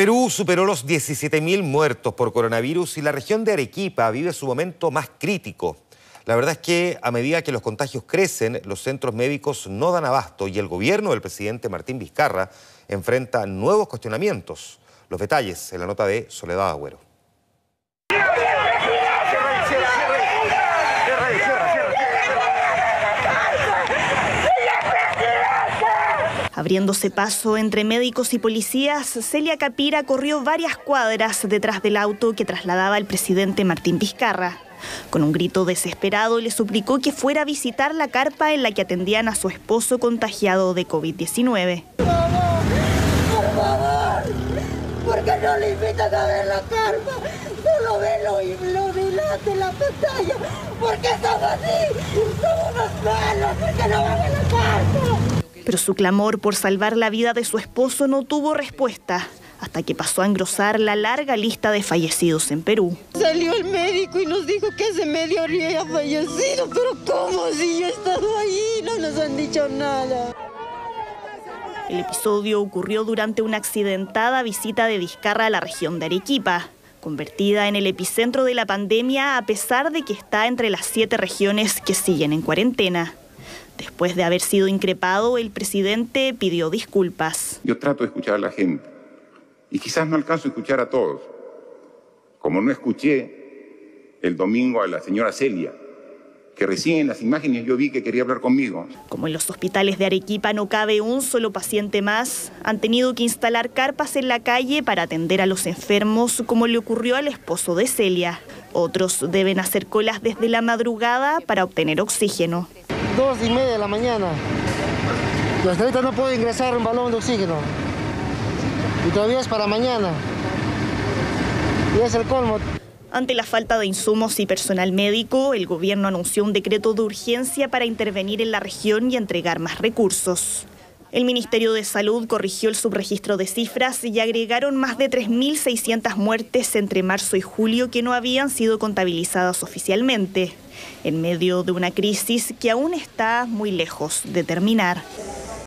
Perú superó los 17.000 muertos por coronavirus y la región de Arequipa vive su momento más crítico. La verdad es que a medida que los contagios crecen, los centros médicos no dan abasto y el gobierno del presidente Martín Vizcarra enfrenta nuevos cuestionamientos. Los detalles en la nota de Soledad Agüero. Abriéndose paso entre médicos y policías, Celia Capira corrió varias cuadras detrás del auto que trasladaba al presidente Martín Vizcarra. Con un grito desesperado le suplicó que fuera a visitar la carpa en la que atendían a su esposo contagiado de COVID-19. Por favor, ¿por qué no le invitan a ver la carpa? Solo ven lo delante en la pantalla. ¿Por qué somos así? Somos unos malos, ¿por qué no van a la carpa? Pero su clamor por salvar la vida de su esposo no tuvo respuesta, hasta que pasó a engrosar la larga lista de fallecidos en Perú. Salió el médico y nos dijo que ese medio había fallecido, pero ¿cómo si yo he estado ahí? No nos han dicho nada. El episodio ocurrió durante una accidentada visita de Vizcarra a la región de Arequipa, convertida en el epicentro de la pandemia a pesar de que está entre las 7 regiones que siguen en cuarentena. Después de haber sido increpado, el presidente pidió disculpas. Yo trato de escuchar a la gente y quizás no alcanzo a escuchar a todos. Como no escuché el domingo a la señora Celia, que recién en las imágenes yo vi que quería hablar conmigo. Como en los hospitales de Arequipa no cabe un solo paciente más, han tenido que instalar carpas en la calle para atender a los enfermos, como le ocurrió al esposo de Celia. Otros deben hacer colas desde la madrugada para obtener oxígeno. 2:30 de la mañana. Y hasta ahorita no puedo ingresar un balón de oxígeno. Y todavía es para mañana. Y es el colmo. Ante la falta de insumos y personal médico, el gobierno anunció un decreto de urgencia para intervenir en la región y entregar más recursos. El Ministerio de Salud corrigió el subregistro de cifras y agregaron más de 3.600 muertes entre marzo y julio que no habían sido contabilizadas oficialmente, en medio de una crisis que aún está muy lejos de terminar.